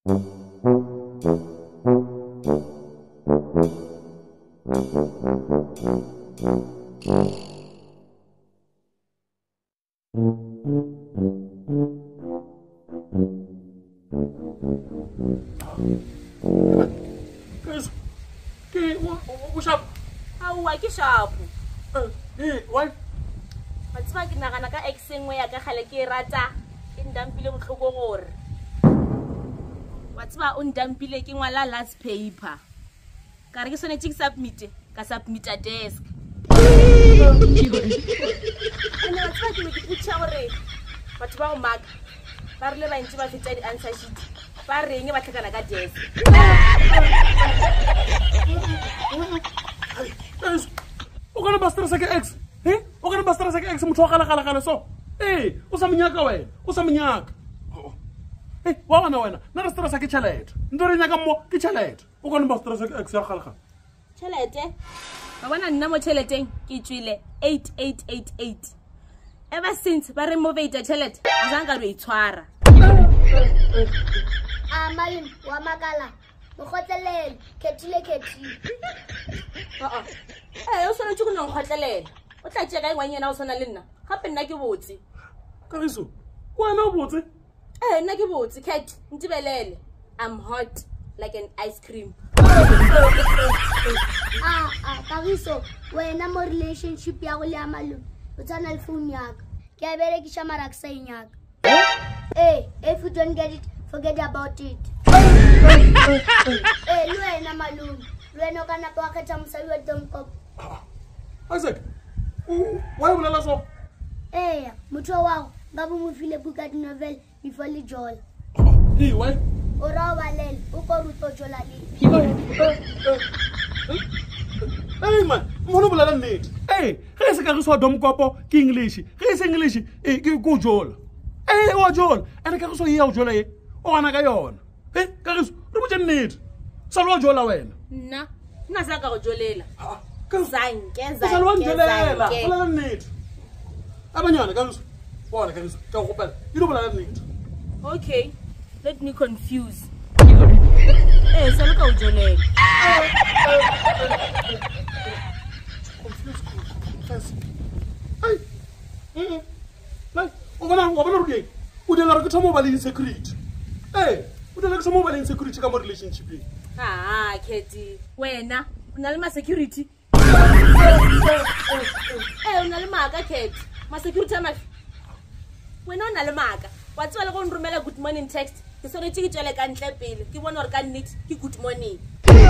What's up? How are you sharp? Hey, what? What's my naka exing way a halaki rata in Dampile Hogor? What's my own Dampile king wala last paper? Kagiso submit a desk. And what's my picture already? But about Mark, Barley and Jima fitted answer sheet. Barring about a desk. We're gonna bust us like X. Eh? We're gonna bust us like X. Mutuakala so. Hey, Usaminaka way. Usaminyak. Hey, what one? Not a stress like a chalet. Ndorinagammo, Kichalet. We're gonna bust us like X. Chalete? I want a number chalete, Kichile 8888. Ever since I removed the chalet, Zanga Twara. Malin, Wamakala. Hotel, Ketile Keti. I also took no hotel. What I check when you're also on a lina. Happen like a woodsy. Kagiso, why no water? Eh, like a woodsy cat, Intibelel. I'm hot like an ice cream. Kagiso, when I'm a relationship, Yawamalu, but an alfuniak. Kabere Shamarak saying yak. Hey, if you don't get it, forget about it. Hey, Luena Malum. Lueno kana pocket some salad dump up. Isaac, why will I so? Hey, Mutuawa, Babu feel book at novel before the joy. Hey, why? Ora Valel, Ukoruto Jolali. Hey, man, Monobala need. Hey, here's a Kagiso Dom Copo, King English. Here's English, good Joel. Hey, what Joel? And a Kagiso Yao Jole, or Anagayon. Hey, Kagiso, what you need? Salwa Jola wen. Na, Nazaka Jolela. Zanke, Salwa Jolela. What I need? Abanyana, Kagiso. What I can you know what I need. Okay, let me confuse. Hey, Salwa Jolela. Confuse. Hey. Like, over would you like to mobile insecurity? Hey, would you like some mobile insecurity come relationship? Ah, Katie. When Nalma security. Eh, Nalmaga, Kate. My security. When on Nalmaga, what's all going to remember good morning text? The sorry to like and bill. You want or can need good money.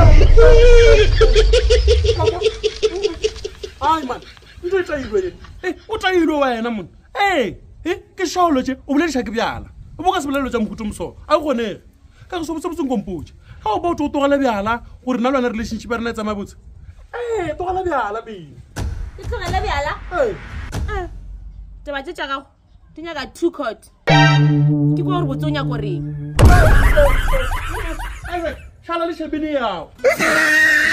Ay, man, you try it. Hey, what are you doing? Hey, Kishology, Ublesha Giala. What was the Mutum so? I want it. Something composed. How about to Alabiala or another relationship and let's about? Hey, to Alabiala be. It's not Alabiala. Hey, the Majaga. I got 2 coats. Keep on with Tonya Corrie. Shall I be now?